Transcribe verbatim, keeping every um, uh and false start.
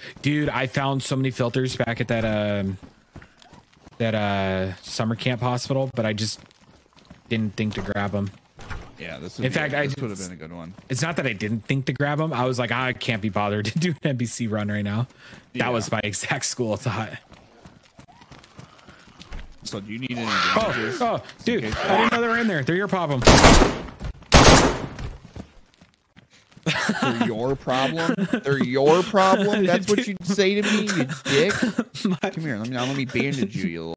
Dude, I found so many filters back at that um that uh summer camp hospital, but I just didn't think to grab them. Yeah, this would in fact, I this would have been a good one. It's not that I didn't think to grab them. I was like, I can't be bothered to do an N B C run right now. Yeah. That was my exact school thought. So do you need any Oh, bandages? oh, dude, I didn't know they were in there. They're your problem. They're your problem? They're your problem? That's what you'd say to me, you dick? Come here, let me now let me bandage you, you little